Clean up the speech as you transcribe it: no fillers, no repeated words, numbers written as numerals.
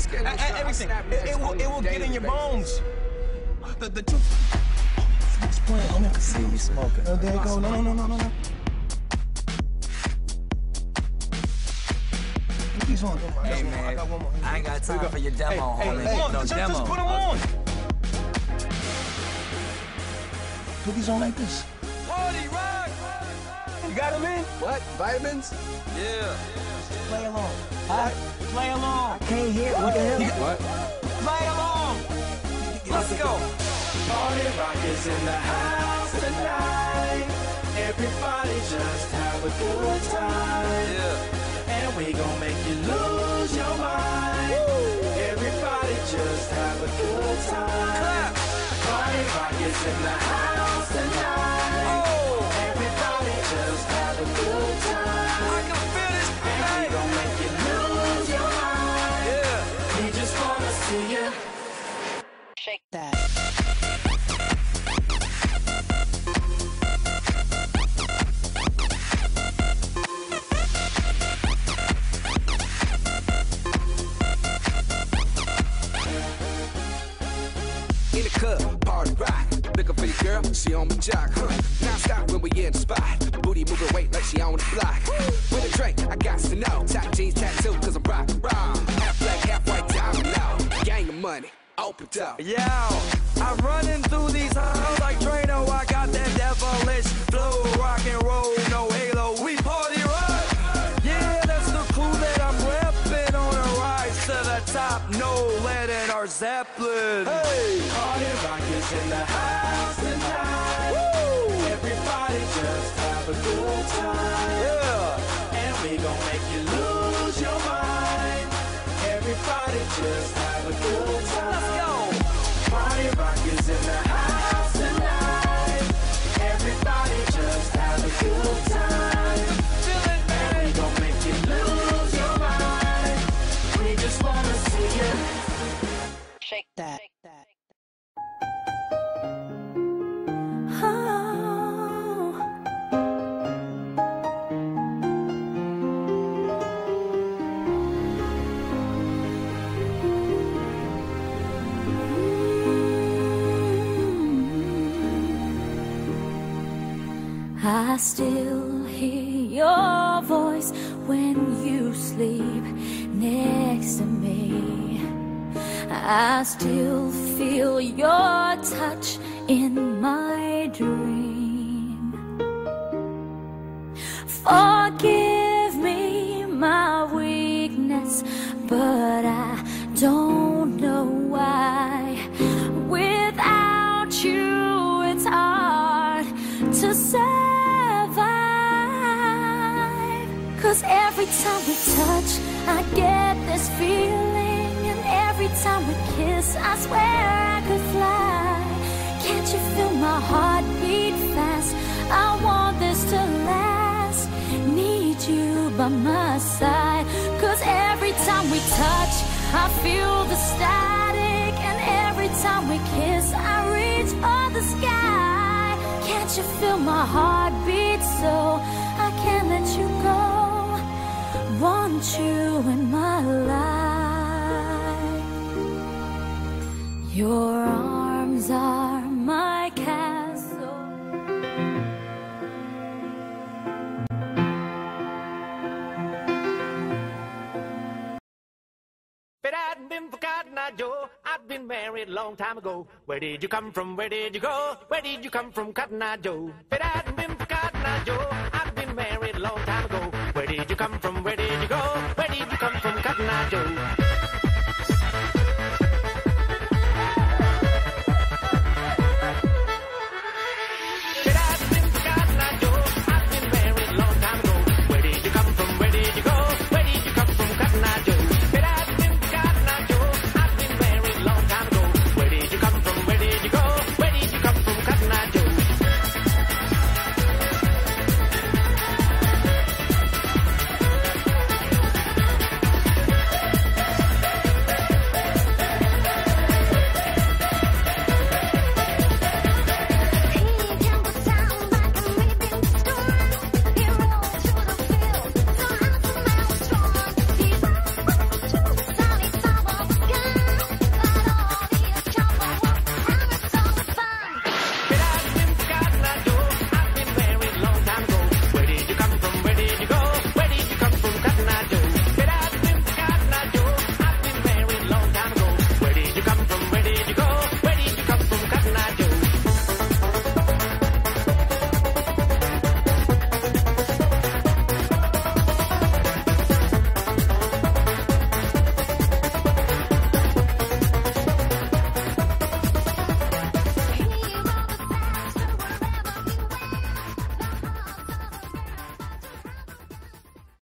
Everything. It will get in your bones. The truth. It's playing. Homie, I can see you smoking. Oh, there you go. No. Put these on. Hey, man. I ain't got time for your demo, homie. No demo. Just put them on. Put these on like this. Party rock! You got them in? What? Vitamins? Yeah. Play along. Huh? Play along. I can't hear. What the hell? What? Play along. Let's go. Party rock is in the house tonight. Everybody just have a good time. Yeah. And we gon' make you lose your mind. Woo. Everybody just have a good time. Clap. Party rock is in the house tonight. Oh. Everybody just have a good time. I can feel this And we tonight. gon' make you lose your mind. Yeah. We just wanna see you Shake that. In the club, party rock. Looking for your girl, she on my jock, huh? Non-stop when we in the spot. Booty moving weight like she on the block. With a drink, I got to know. Top jeans tattoo, cause I'm rock and roll. Half black, half white, diamond now. Gang of money, open up. Yeah, I'm running through these halls like Drano. I got that devilish flow, rock and roll, no halo. We party rock. Yeah, that's the clue that I'm repping on a rise to the top. No lead in our Zeppelin. Hey, Party rock is in the house tonight. Woo! Everybody just have a good time. yeah. And we gon' make you lose your mind. Everybody just have a good time. Let's go. Party rock is in the house tonight. Everybody just have a good time. Feel it, And we gon' make you lose your mind. We just wanna see you. Shake that. I still hear your voice when you sleep next to me. I still feel your touch in my dream. Forgive me my weakness, but I don't know why. Without you, it's hard to survive. 'Cause every time we touch, I get this feeling. And every time we kiss, I swear I could fly. Can't you feel my heart beat fast? I want this to last. Need you by my side. 'Cause every time we touch, I feel the static. And every time we kiss, I reach for the sky. Can't you feel my heart beat so I can't let you go? Want you in my life. Your arms are my castle. If it hadn't been for Cotton Eye Joe, I'd been married a long time ago. Where did you come from? Where did you go? Where did you come from, Cotton Eye Joe? If it hadn't been for Cotton Eye Joe, I'd been married a long time ago. Where did you come from? Where did you go? Where did you come from, Cotton Eye Joe?